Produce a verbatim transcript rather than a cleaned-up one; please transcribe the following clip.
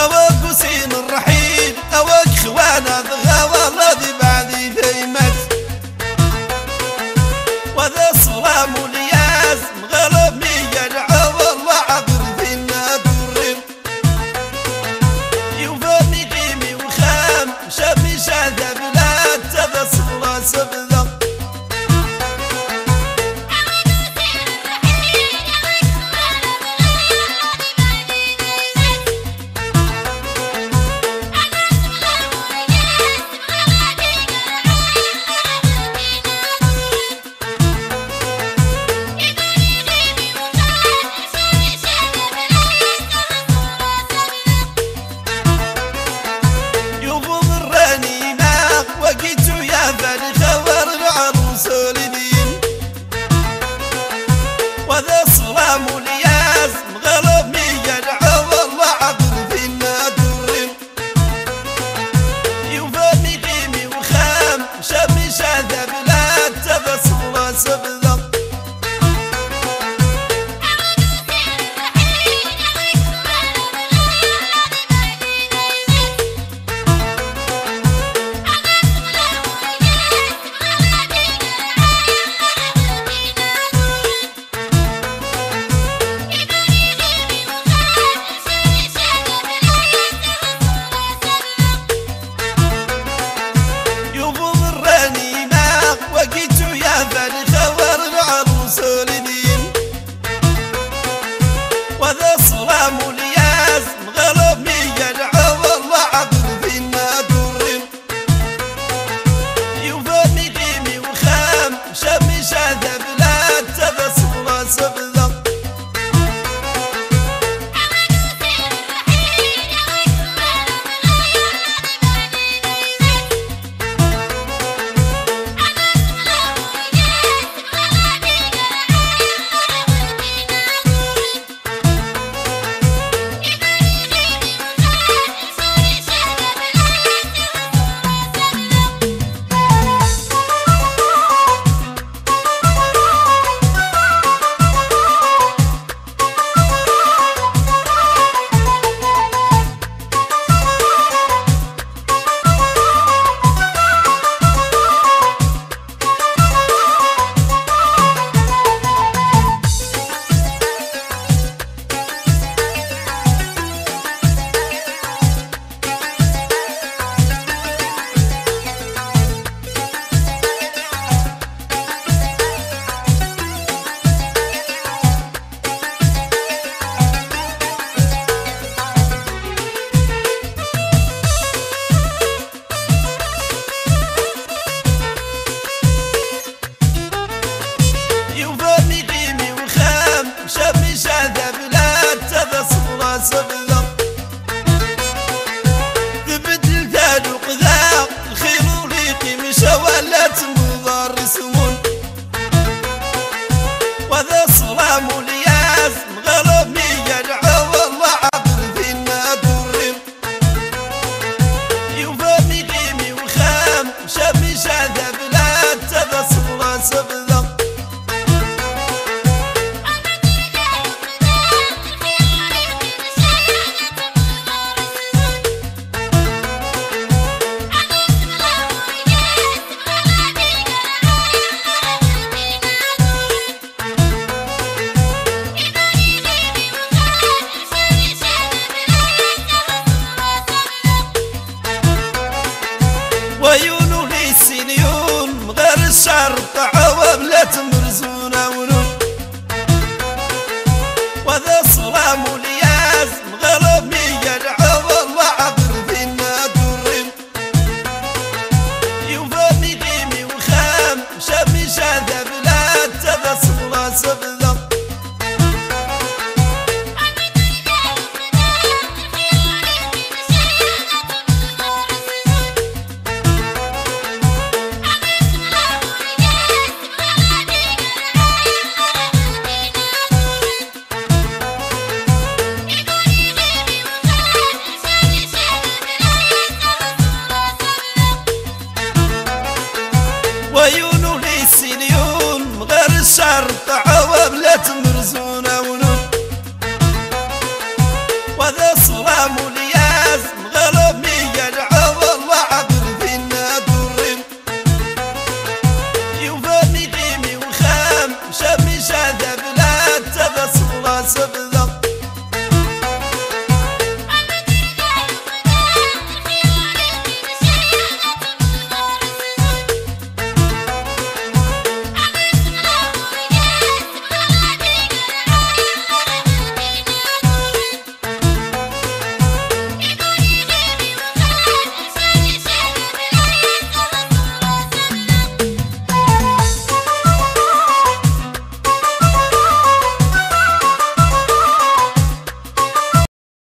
أوك وسين الرحيل أوك خوانا ضغا والله ذي بعدي ذيمت وذا الصلام والياس مغلب ميجرع والله عبر فينا درب يوفاني قيمي وخام شامي شاذا بلاد تذا صلا سبذا وذا الصلام والياس مغلب ميجرع والله عبر فينا درب يوفاني قيمي وخام شامي شاذا بلاد تذا صلا سبذا وذا الصلام والياس مغلب ميجرع والله عبر فينا درب يوفاني قيمي وخام شامي شاذا بلاد تذا صلا سبذا شامي شاذا بلاد تذا صلا سبذا تبدل ثاد وقذاق الخيل وليقي مشى ولا تنبضر رسمون وذا الصلام والياس مغلب ميجرع والله عبر فينا درب يوفاني قيمي وخام شامي شاذا بلاد تذا صلا سبذا ويونو لي سنيون غير الشرط عوام لا تمرزونا ونون وذا الصلام والياس مغلب ميجرع والله عبر فينا درب يوفاني قيمي وخام شامي شاذا بلاد تذا صلا سبذا ويونو لي سنيون غير الشرط عوام لا تمرزونا ونون وذا الصلام